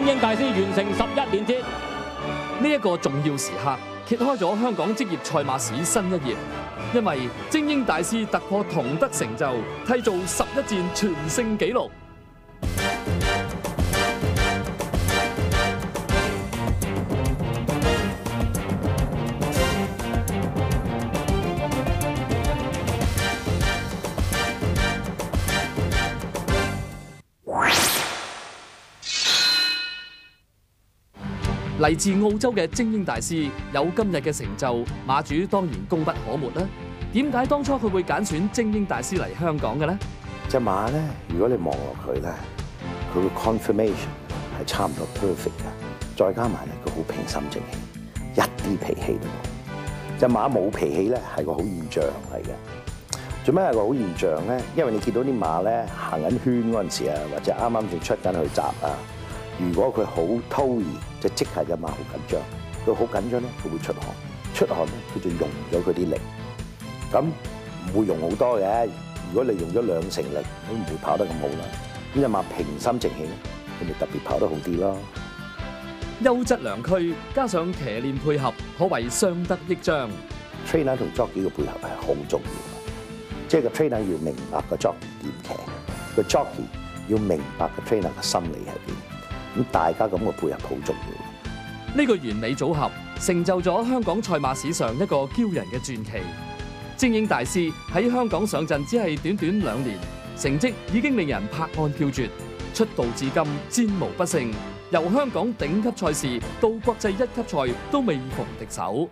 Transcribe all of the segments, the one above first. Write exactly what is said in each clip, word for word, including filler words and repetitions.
精英大師完成十一連捷。 呢一個重要時刻揭開咗香港職業賽馬史新一頁，因為精英大師突破同得成就，締造十一戰全勝紀錄。嚟自澳洲嘅精英大師有今日嘅成就，馬主當然功不可沒啦。點解當初佢會揀選精英大師嚟香港嘅咧？ 隻馬咧，如果你望落佢咧，佢個 conformation 係差唔多 perfect 嘅，再加埋咧佢好平心靜氣，一啲脾氣都冇。隻馬冇脾氣咧係個好現象嚟嘅。做咩係個好現象咧？因為你見到啲馬咧行緊圈嗰陣時啊，或者啱啱先出緊去閘啊。如果佢好 toey，就即係隻馬好緊張，佢好緊張咧，佢會出汗，出汗咧佢就用咗佢啲力，咁唔會用好多嘅。如果你用咗兩成力，都唔會跑得咁好啦。咁隻馬平心靜氣咧，佢咪特別跑得好啲咯。 優質良駒加上騎練配合，可謂相得益彰。 trainer 同 jockey 嘅配合係好重要嘅，即係個 trainer 要明白個 jockey 點騎，個 jockey 要明白個 trainer 嘅心理係點。咁大家咁嘅配合好重要。 呢個完美組合成就咗香港賽馬史上一個驕人嘅傳奇。精英大師喺香港上陣只係短短兩年，成績已經令人拍案叫絕。出道至今戰無不勝，由香港頂級賽事到國際一級賽都未逢敵手。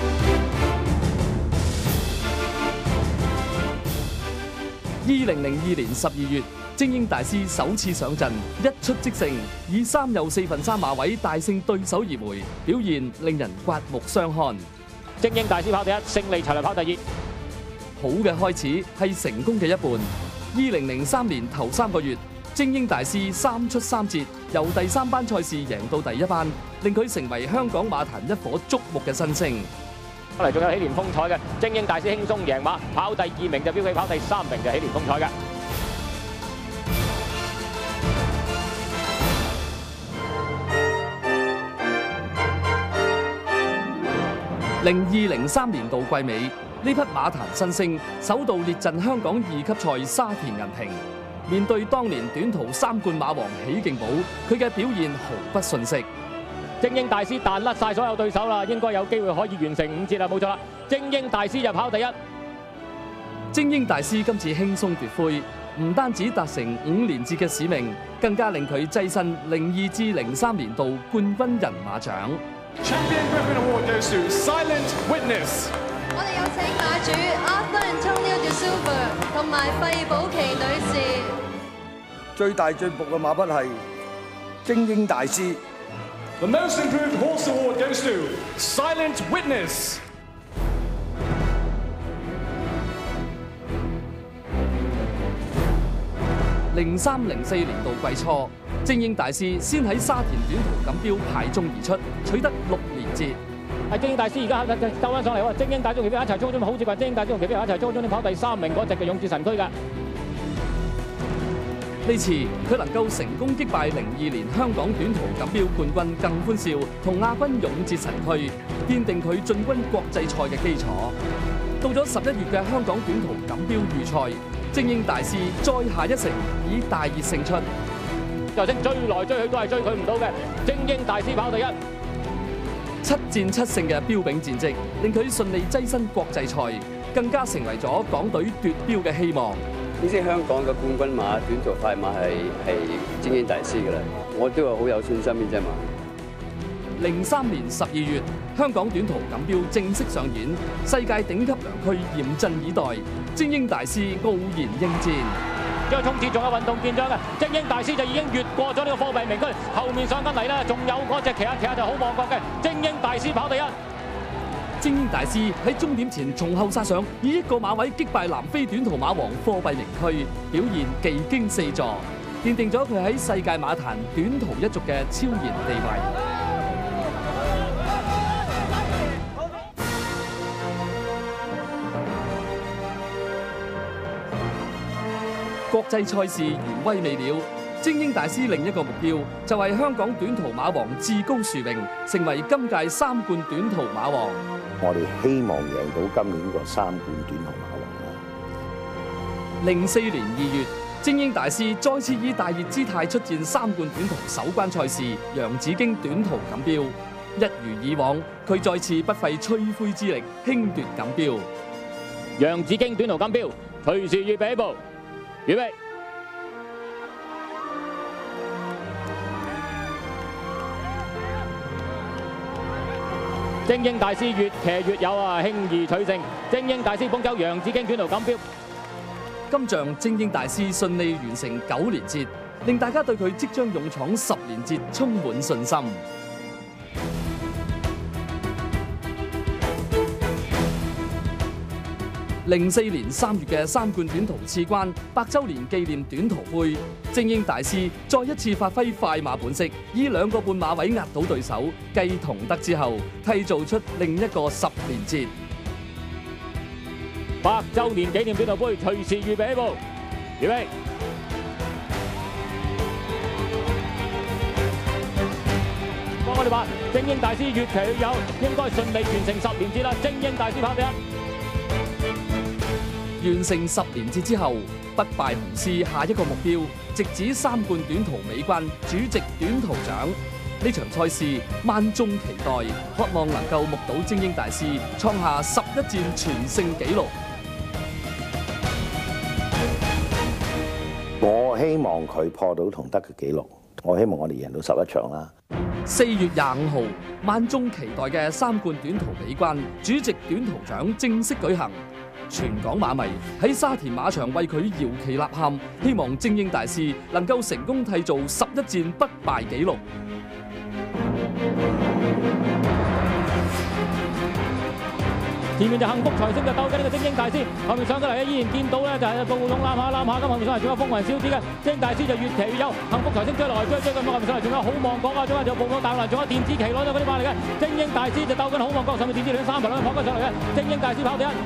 二零零二年十二月，精英大師首次上陣，一出即勝，以三又四分三馬位大勝對手而回，表現令人刮目相看。 精英大師跑第一，勝利齊來跑第二。 好嘅開始係成功嘅一半。二零零三年頭三個月，精英大師三出三捷，由第三班賽事贏到第一班，令佢成為香港馬壇一顆矚目嘅新星。 嚟仲有喜蓮風采嘅精英大師輕鬆贏馬，跑第二名就標記，跑第三名就喜蓮風采嘅。 零二零三年度季尾，呢匹馬壇新星首度列陣香港二級賽沙田銀瓶，面對當年短途三冠馬王喜勁寶，佢嘅表現毫不遜色。 精英大師彈甩晒所有對手啦，應該有機會可以完成五節啦，冇錯啦！精英大師就跑第一。 精英大師今次輕鬆奪灰，唔單止達成五連捷嘅使命，更加令佢躋身零二至零三年度冠軍人馬獎。 Champion Griffin Award goes to Silent Witness。 我哋有請馬主 Arthur Antonio De Silva 同埋費寶琪女士。 最大進步嘅馬匹係精英大師。 The Most Improved Horse Award goes to Silent Witness。 零三零四年度季初，精英大師先喺沙田短途錦標排中而出，取得六連捷。 係精英大師而家鬥翻上嚟喎！精英大師同奇兵一齊衝咗，好接近精英大師同奇兵一齊衝咗，你跑第三名嗰隻嘅勇志神區㗎。 呢次佢能夠成功擊敗零二年香港短途錦標冠軍更歡笑同亞軍勇捷神區，奠定佢進軍國際賽嘅基礎。到咗十一月嘅香港短途錦標預賽，精英大師再下一城，以大熱勝出。 就算追來追去都係追佢唔到嘅，精英大師跑第一。 七戰七勝嘅標炳戰績，令佢順利躋身國際賽，更加成為咗港隊奪標嘅希望。 呢支香港嘅冠軍馬短途快馬係係精英大師㗎啦，我都係好有信心呢隻馬。 零三年十二月，香港短途錦標正式上演，世界頂級良駒嚴陣以待，精英大師傲然應戰。 因為衝刺仲有運動健將嘅，精英大師就已經越過咗呢個貨幣名區，後面上緊嚟啦，仲有嗰隻騎下騎下就好望角嘅精英大師跑第一。 精英大師喺終點前從後殺上，以一個馬位擊敗南非短途馬王貨幣名區，表現技驚四座，奠定咗佢喺世界馬壇短途一族嘅超然地位。國際賽事餘威未了， 精英大師另一個目標就係香港短途馬王至高殊榮，成為今屆三冠短途馬王。 我哋希望贏到今年個三冠短途馬王啦。 零四年二月，精英大師再次以大熱姿態出戰三冠短途首關賽事洋紫荊短途錦標，一如以往，佢再次不費吹灰之力輕奪錦標。 洋紫荊短途錦標，隨時預備起步，預備。精英大師越騎越有啊，輕易取勝。精英大師捧走洋紫荊短途錦標。 今仗精英大師順利完成九連捷，令大家對佢即將勇闖十連捷充滿信心。零四年三月嘅三冠短途次關百週年紀念短途杯，精英大師再一次發揮快馬本色，以兩個半馬位壓倒對手，繼同得之後，締造出另一個十連捷。 百週年紀念短途杯，隨時預備起步，預備。幫我哋話，精英大師越騎越有，應該順利完成十連捷啦！精英大師跑第一。 完成十連捷之後，不敗雄獅下一個目標，直指三冠短途尾關主席短途獎。呢場賽事萬眾期待，渴望能夠目睹精英大師創下十一戰全勝紀錄。 我希望佢破到同得嘅紀錄，我希望我哋贏到十一場啦。 四月廿五號，萬眾期待嘅三冠短途尾關主席短途獎正式舉行。全港馬迷喺沙田馬場為佢搖旗吶喊，希望精英大師能夠成功締造十一戰不敗紀錄。 前面就幸福財星就鬥緊呢個精英大師，後面上緊嚟咧依然見到咧就係暴龍攬下攬下，咁後面上嚟仲有風雲小子嘅精英大師就越騎越有，幸福財星追來追追咁，後面上嚟仲有好望角啊，仲有就暴龍大浪，仲有電子旗攞咗嗰啲馬嚟嘅，精英大師就鬥緊好望角，上面電子兩三排兩跑緊上嚟嘅，精英大師跑第一。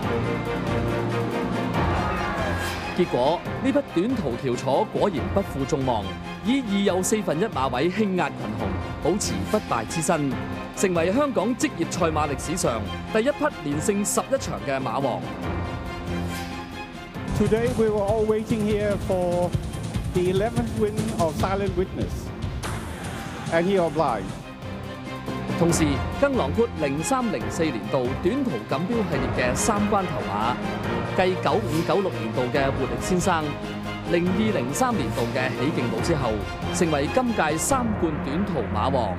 結果呢匹短途翹楚果然不負眾望，以二又四分一馬位輕壓群雄，保持不敗之身，成為香港職業賽馬歷史上第一匹連勝十一場嘅馬王。 Today we were all waiting here for the eleventh win of Silent Witness, and he obliged. 同時更囊括零三零四年度短途錦標系列嘅三關頭馬，繼九五九六年度嘅活力先生、零二零三年度嘅喜勁寶之後，成為今屆三冠短途馬王。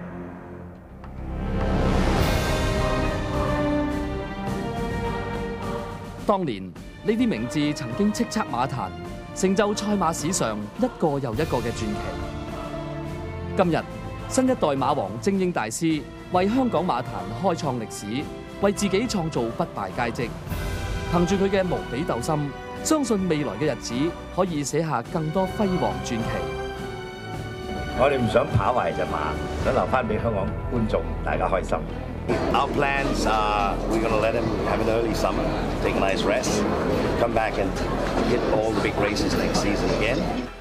當年呢啲名字曾經叱咤馬壇，成就賽馬史上一個又一個嘅傳奇。今日新一代馬王精英大師為香港馬壇開創歷史，為自己創造不敗佳績。憑住佢嘅無比鬥心，相信未來嘅日子可以寫下更多輝煌傳奇。 我哋唔想跑壞隻馬，想留翻俾香港觀眾大家開心。 Our plans are we're going to let him have an early summer, take a nice rest, come back and hit all the big races next season again.